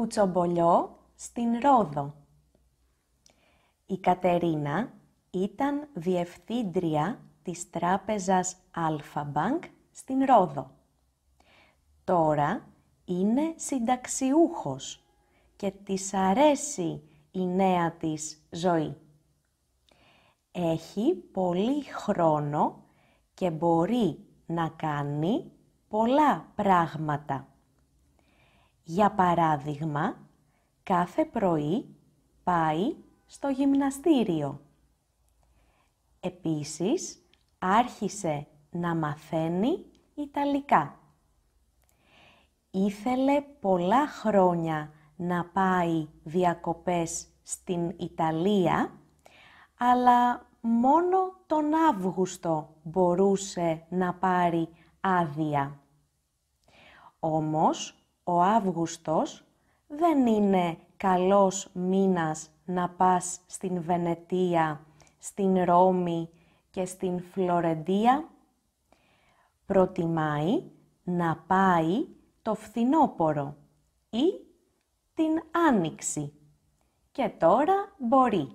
Κουτσομπολιό, στην Ρόδο. Η Κατερίνα ήταν διευθύντρια της τράπεζας Αλφα-Μπανκ στην Ρόδο. Τώρα είναι συνταξιούχος και της αρέσει η νέα της ζωή. Έχει πολύ χρόνο και μπορεί να κάνει πολλά πράγματα. Για παράδειγμα, κάθε πρωί πάει στο γυμναστήριο. Επίσης, άρχισε να μαθαίνει Ιταλικά. Ήθελε πολλά χρόνια να πάει διακοπές στην Ιταλία, αλλά μόνο τον Αύγουστο μπορούσε να πάρει άδεια. Όμως, ο Αύγουστος δεν είναι καλός μήνας να πας στην Βενετία, στην Ρώμη και στην Φλωρεντία. Προτιμάει να πάει το φθινόπωρο ή την Άνοιξη και τώρα μπορεί.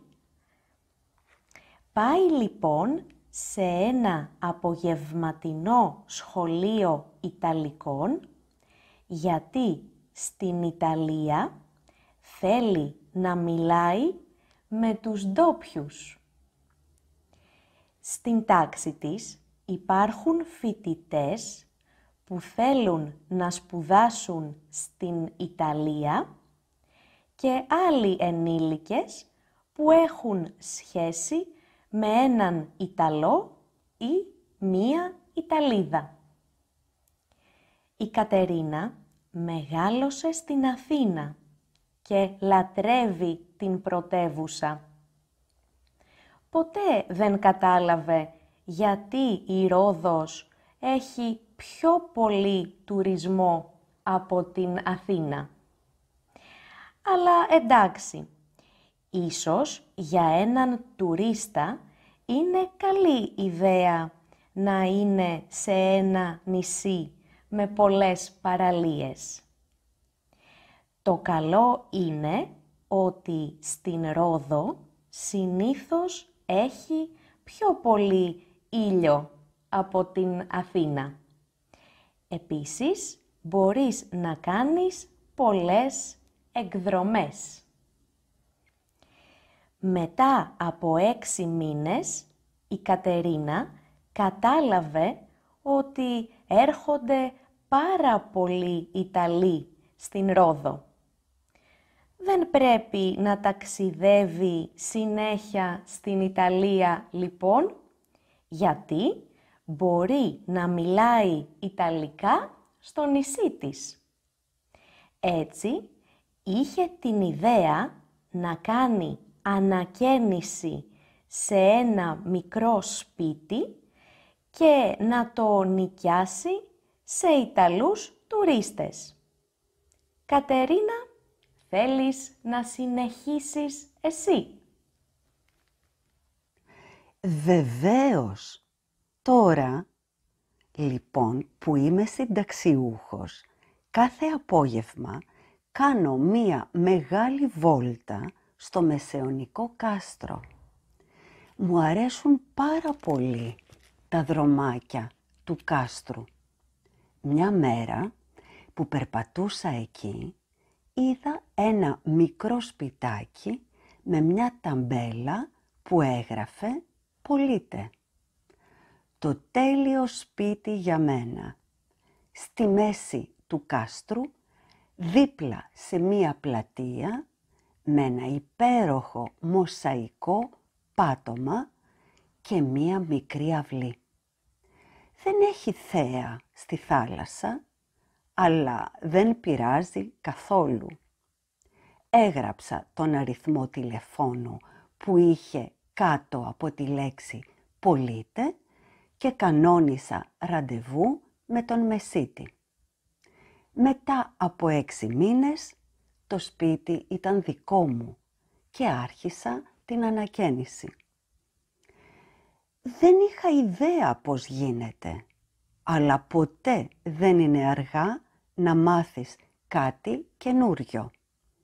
Πάει λοιπόν σε ένα απογευματινό σχολείο Ιταλικών, γιατί στην Ιταλία θέλει να μιλάει με τους ντόπιους. Στην τάξη της υπάρχουν φοιτητές που θέλουν να σπουδάσουν στην Ιταλία και άλλοι ενήλικες που έχουν σχέση με έναν Ιταλό ή μία Ιταλίδα. Η Κατερίνα μεγάλωσε στην Αθήνα και λατρεύει την πρωτεύουσα. Ποτέ δεν κατάλαβε γιατί η Ρόδος έχει πιο πολύ τουρισμό από την Αθήνα. Αλλά εντάξει, ίσως για έναν τουρίστα είναι καλή ιδέα να είναι σε ένα νησί με πολλές παραλίες. Το καλό είναι ότι στην Ρόδο συνήθως έχει πιο πολύ ήλιο από την Αθήνα. Επίσης, μπορείς να κάνεις πολλές εκδρομές. Μετά από 6 μήνες, η Κατερίνα κατάλαβε ότι έρχονται πάρα πολλοί Ιταλοί στην Ρόδο. Δεν πρέπει να ταξιδεύει συνέχεια στην Ιταλία λοιπόν, γιατί μπορεί να μιλάει Ιταλικά στο νησί της. Έτσι, είχε την ιδέα να κάνει ανακαίνιση σε ένα μικρό σπίτι και να το νοικιάσει σε Ιταλούς τουρίστες. Κατερίνα, θέλεις να συνεχίσεις εσύ? Βεβαίως. Τώρα, λοιπόν, που είμαι συνταξιούχος, κάθε απόγευμα κάνω μία μεγάλη βόλτα στο μεσαιωνικό κάστρο. Μου αρέσουν πάρα πολύ τα δρομάκια του κάστρου. Μια μέρα που περπατούσα εκεί, είδα ένα μικρό σπιτάκι με μια ταμπέλα που έγραφε «Πωλείται». Το τέλειο σπίτι για μένα. Στη μέση του κάστρου, δίπλα σε μία πλατεία, με ένα υπέροχο μοσαϊκό πάτωμα και μία μικρή αυλή. Δεν έχει θέα στη θάλασσα, αλλά δεν πειράζει καθόλου. Έγραψα τον αριθμό τηλεφώνου που είχε κάτω από τη λέξη «Πωλείται» και κανόνισα ραντεβού με τον μεσίτη. Μετά από 6 μήνες, το σπίτι ήταν δικό μου και άρχισα την ανακαίνιση. Δεν είχα ιδέα πώς γίνεται, αλλά ποτέ δεν είναι αργά να μάθεις κάτι καινούριο.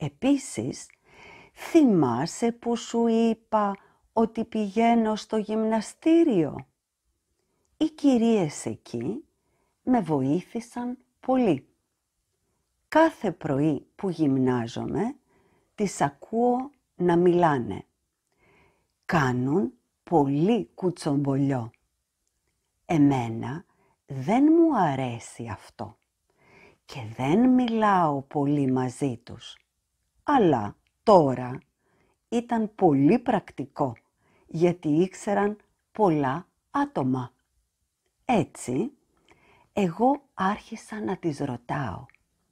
Επίσης, θυμάσαι που σου είπα ότι πηγαίνω στο γυμναστήριο? Οι κυρίες εκεί με βοήθησαν πολύ. Κάθε πρωί που γυμνάζομαι, τις ακούω να μιλάνε. Κάνουν πολύ κουτσομπολιό. Εμένα δεν μου αρέσει αυτό και δεν μιλάω πολύ μαζί τους. Αλλά τώρα ήταν πολύ πρακτικό γιατί ήξεραν πολλά άτομα. Έτσι, εγώ άρχισα να τις ρωτάω.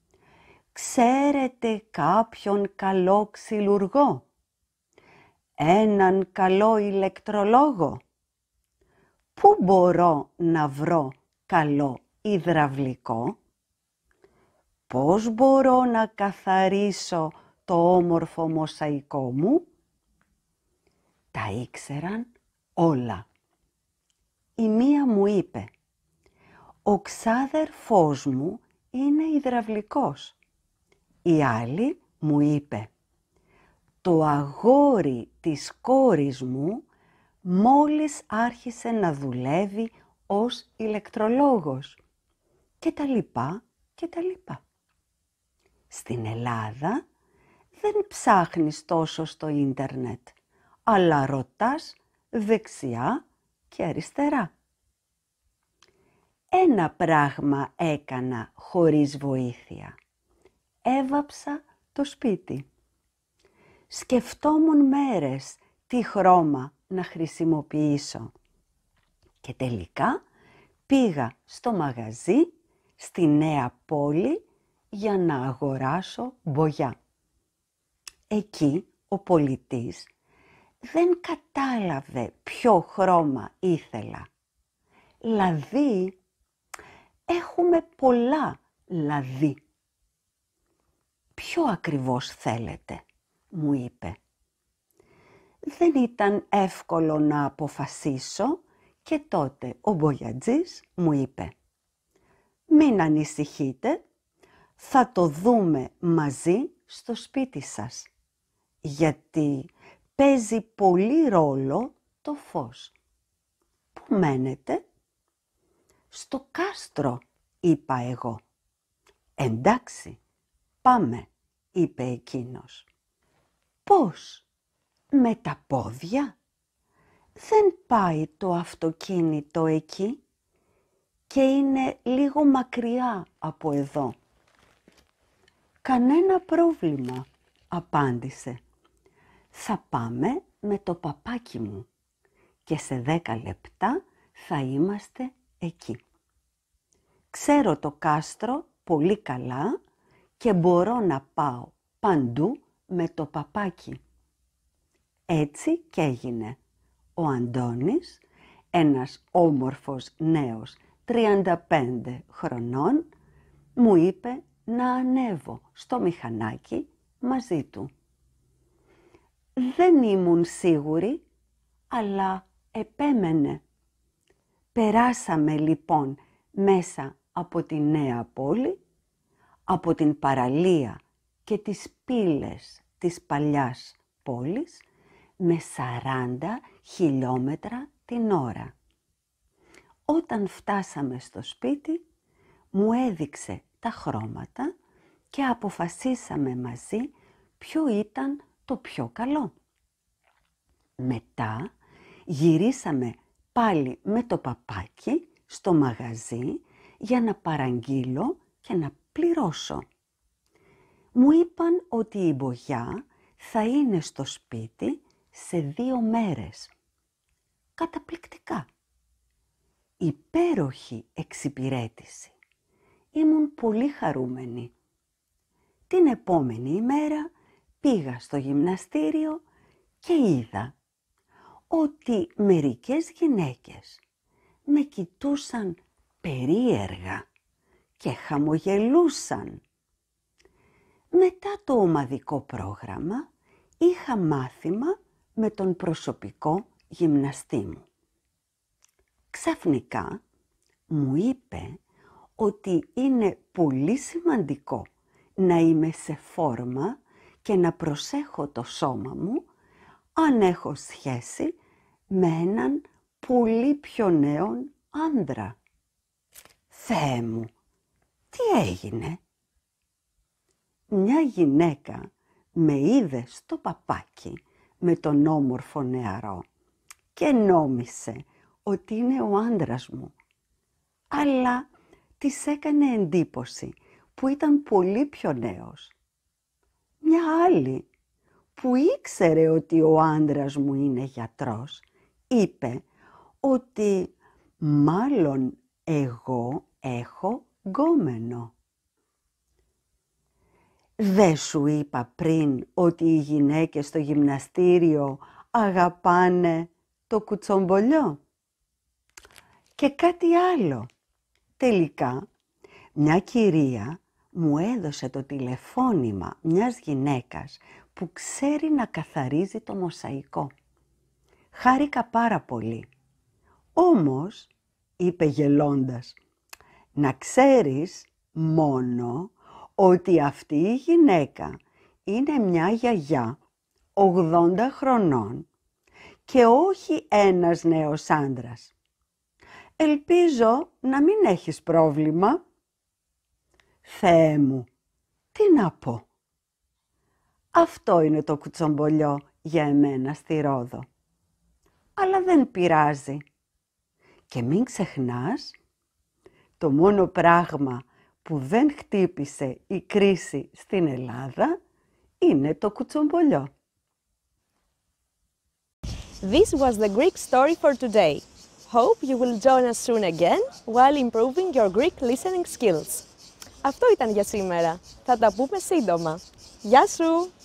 Ξέρετε κάποιον καλό ξυλουργό? Έναν καλό ηλεκτρολόγο? Πού μπορώ να βρω καλό υδραυλικό? Πώς μπορώ να καθαρίσω το όμορφο μοσαϊκό μου? Τα ήξεραν όλα. Η μία μου είπε, ο ξάδερφός μου είναι υδραυλικός. Η άλλη μου είπε, το αγόρι της κόρης μου μόλις άρχισε να δουλεύει ως ηλεκτρολόγος και τα λοιπά και τα λοιπά. Στην Ελλάδα δεν ψάχνεις τόσο στο ίντερνετ, αλλά ρωτάς δεξιά και αριστερά. Ένα πράγμα έκανα χωρίς βοήθεια. Έβαψα το σπίτι. Σκεφτόμουν μέρες τι χρώμα να χρησιμοποιήσω. Και τελικά πήγα στο μαγαζί στη Νέα Πόλη για να αγοράσω μπογιά. Εκεί ο πολιτής δεν κατάλαβε ποιο χρώμα ήθελα. Λαδί, έχουμε πολλά λαδί. Ποιο ακριβώς θέλετε, μου είπε. Δεν ήταν εύκολο να αποφασίσω και τότε ο μπογιατζής μου είπε «Μην ανησυχείτε, θα το δούμε μαζί στο σπίτι σας, γιατί παίζει πολύ ρόλο το φως». «Πού μένετε?» «Στο κάστρο», είπα εγώ. «Εντάξει, πάμε», είπε εκείνος. «Πώς, με τα πόδια? Δεν πάει το αυτοκίνητο εκεί και είναι λίγο μακριά από εδώ». «Κανένα πρόβλημα», απάντησε. «Θα πάμε με το παπάκι μου και σε 10 λεπτά θα είμαστε εκεί. Ξέρω το κάστρο πολύ καλά και μπορώ να πάω παντού με το παπάκι». Έτσι κι έγινε. Ο Αντώνης, ένας όμορφος νέος 35 χρονών, μου είπε να ανέβω στο μηχανάκι μαζί του. Δεν ήμουν σίγουρη, αλλά επέμενε. Περάσαμε λοιπόν μέσα από τη Νέα Πόλη, από την παραλία και τις πύλες της παλιάς πόλης, με 40 χιλιόμετρα την ώρα. Όταν φτάσαμε στο σπίτι, μου έδειξε τα χρώματα και αποφασίσαμε μαζί ποιο ήταν το πιο καλό. Μετά γυρίσαμε πάλι με το παπάκι στο μαγαζί για να παραγγείλω και να πληρώσω. Μου είπαν ότι η μπογιά θα είναι στο σπίτι σε 2 μέρες. Καταπληκτικά. Υπέροχη εξυπηρέτηση. Ήμουν πολύ χαρούμενη. Την επόμενη ημέρα πήγα στο γυμναστήριο και είδα ότι μερικές γυναίκες με κοιτούσαν περίεργα και χαμογελούσαν. Μετά το ομαδικό πρόγραμμα είχα μάθημα με τον προσωπικό γυμναστή μου. Ξαφνικά μου είπε ότι είναι πολύ σημαντικό να είμαι σε φόρμα και να προσέχω το σώμα μου αν έχω σχέση με έναν πολύ πιο νέον άντρα. Θεέ μου, τι έγινε? Μια γυναίκα με είδε στο παπάκι με τον όμορφο νεαρό και νόμισε ότι είναι ο άντρας μου. Αλλά της έκανε εντύπωση που ήταν πολύ πιο νέος. Μια άλλη που ήξερε ότι ο άντρας μου είναι γιατρός, είπε ότι μάλλον εγώ έχω γκόμενο. Δεν σου είπα πριν ότι οι γυναίκες στο γυμναστήριο αγαπάνε το κουτσομπολιό? Και κάτι άλλο. Τελικά, μια κυρία μου έδωσε το τηλεφώνημα μιας γυναίκας που ξέρει να καθαρίζει το μοσαϊκό. Χάρηκα πάρα πολύ. Όμως, είπε γελώντας, να ξέρεις μόνο ότι αυτή η γυναίκα είναι μια γιαγιά 80 χρονών και όχι ένας νέος άντρας. Ελπίζω να μην έχεις πρόβλημα. Θεέ μου, τι να πω. Αυτό είναι το κουτσομπολιό για εμένα στη Ρόδο. Αλλά δεν πειράζει. Και μην ξεχνάς, το μόνο πράγμα που δεν χτύπησε η κρίση στην Ελλάδα είναι το κουτσομπολιό. This was the Greek story for today. Hope you will join us soon again while improving your Greek listening skills. Αυτό ήταν για σήμερα. Θα τα πούμε σύντομα. Γεια σου!